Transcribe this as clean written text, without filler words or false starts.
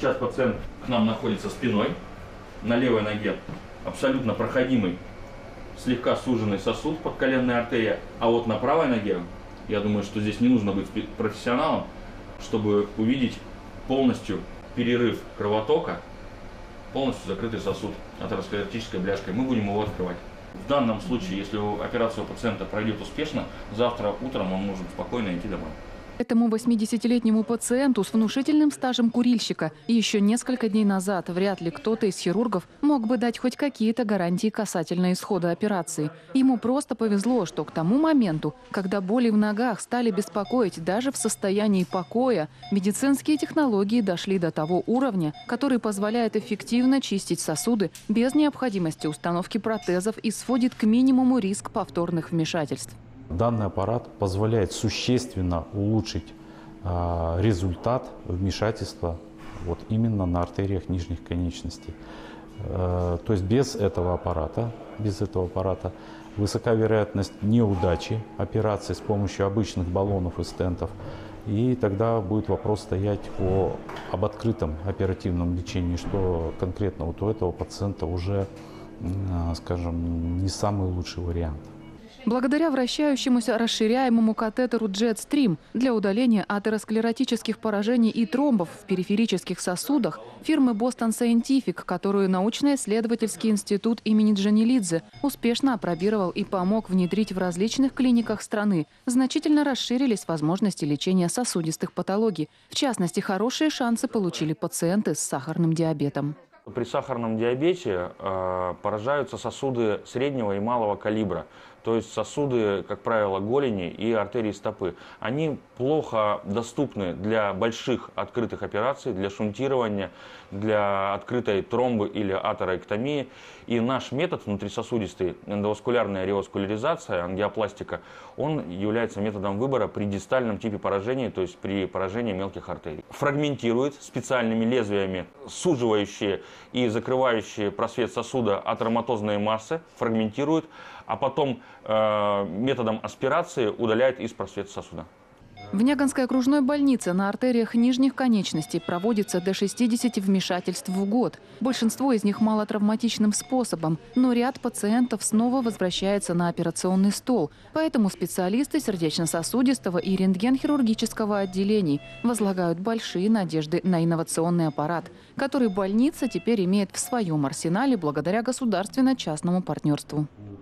Сейчас пациент к нам находится спиной, на левой ноге абсолютно проходимый, слегка суженный сосуд подколенная артерия, а вот на правой ноге, я думаю, что здесь не нужно быть профессионалом, чтобы увидеть полностью перерыв кровотока, полностью закрытый сосуд атеросклеротической бляшкой. Мы будем его открывать. В данном случае, если операция у пациента пройдет успешно, завтра утром он может спокойно идти домой. Этому 80-летнему пациенту с внушительным стажем курильщика еще несколько дней назад вряд ли кто-то из хирургов мог бы дать хоть какие-то гарантии касательно исхода операции. Ему просто повезло, что к тому моменту, когда боли в ногах стали беспокоить даже в состоянии покоя, медицинские технологии дошли до того уровня, который позволяет эффективно чистить сосуды без необходимости установки протезов и сводит к минимуму риск повторных вмешательств. Данный аппарат позволяет существенно улучшить результат вмешательства именно на артериях нижних конечностей. То есть без этого аппарата высока вероятность неудачи операции с помощью обычных баллонов и стентов. И тогда будет вопрос стоять об открытом оперативном лечении, что конкретно у этого пациента уже, скажем, не самый лучший вариант. Благодаря вращающемуся расширяемому катетеру JetStream для удаления атеросклеротических поражений и тромбов в периферических сосудах фирмы Boston Scientific, которую научно-исследовательский институт имени Джанелидзе успешно апробировал и помог внедрить в различных клиниках страны, значительно расширились возможности лечения сосудистых патологий. В частности, хорошие шансы получили пациенты с сахарным диабетом. При сахарном диабете поражаются сосуды среднего и малого калибра, то есть сосуды, как правило, голени и артерии стопы. Они плохо доступны для больших открытых операций, для шунтирования, для открытой тромбы или атерэктомии. И наш метод внутрисосудистой эндоваскулярная реваскуляризация, ангиопластика, он является методом выбора при дистальном типе поражения, то есть при поражении мелких артерий. Фрагментирует специальными лезвиями суживающие и закрывающие просвет сосуда атероматозные массы, фрагментирует, а потом методом аспирации удаляет из просвета сосуда. В Нягонской окружной больнице на артериях нижних конечностей проводится до 60 вмешательств в год. Большинство из них малотравматичным способом, но ряд пациентов снова возвращается на операционный стол. Поэтому специалисты сердечно-сосудистого и рентген-хирургического отделений возлагают большие надежды на инновационный аппарат, который больница теперь имеет в своем арсенале благодаря государственно-частному партнерству.